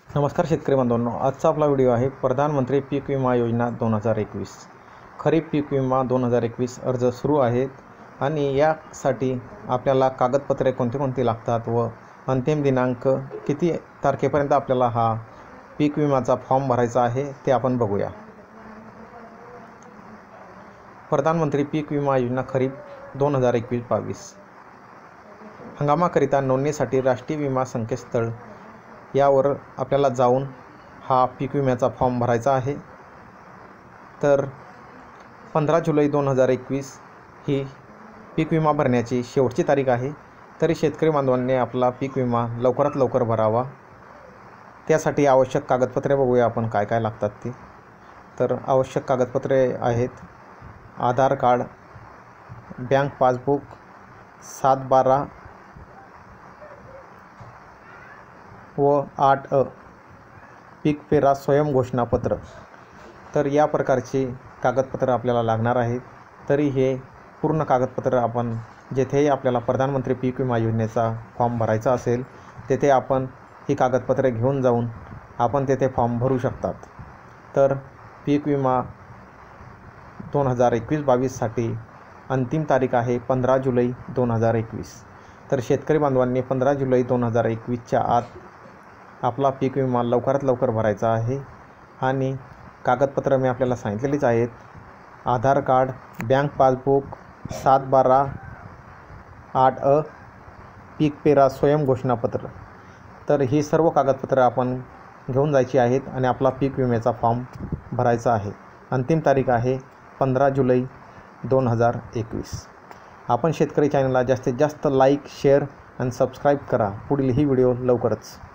नमस्कार शेतकरी बांधवांनो, आजचा आपला व्हिडिओ आहे प्रधानमंत्री पीक विमा योजना 2021 खरीप पीक विमा 2021 अर्ज सुरू आहेत आणि यासाठी आपल्याला कागदपत्रे कोणती लागतात व अंतिम दिनांक किती तारखेपर्यंत आपल्याला हा पीक विमाचा फॉर्म भरायचा आहे ते आपण बघूया। प्रधानमंत्री पीक विमा योजना खरीप 2021-22 हंगामाकरिता नोंदणीसाठी राष्ट्रीय विमा संकेतस्थळ यावर आपल्याला जाऊन हा पीक विम्याचा फॉर्म भरायचा आहे। तर 15 जुलै 2021 ही पीक विमा भरण्याची शेवटची तारीख आहे। तरी शेतकरी बांधवांनी आपला पीक विमा लवकरात लवकर भरावा। त्यासाठी आवश्यक कागदपत्रे बघूया आपण काय काय लागतात ते। तर आवश्यक कागदपत्रे आहेत आधार कार्ड, बँक पासबुक, 7/12 व 8 पीक पेरा स्वयं घोषणापत्र। तर या प्रकारची कागदपत्र आपल्याला लागणार आहेत। तरी हे पूर्ण कागदपत्र आपण जेथेही आपल्याला प्रधानमंत्री पीक विमा योजनेचा फॉर्म भरायचा असेल तेथे आपण ही कागदपत्रे घेऊन जाऊन आपण तेथे फॉर्म भरू शकतात। तर पीक विमा 2021-22 साठी अंतिम तारीख आहे 15 जुलै 2021। तर शेतकरी बांधवांनी 15 जुलै 2021च्या आत आपला पीक विमा लवकरात लवकर भरायचा आहे। आणि कागदपत्र मी आपल्याला सांगितलेलीच आहेत, आधार कार्ड, बँक पासबुक, 7/12 8 पीक पेरा स्वयं घोषणापत्र। तर ही सर्व कागदपत्र आपण घेऊन जायची आहेत आणि आपला पीक विम्याचा फॉर्म भरायचा आहे। अंतिम तारीख आहे 15 जुलै 2021। आपण शेतकरी चॅनलला जास्तीत जास्त लाईक, शेअर आणि सबस्क्राईब करा। पुढील ही व्हिडिओ लवकरच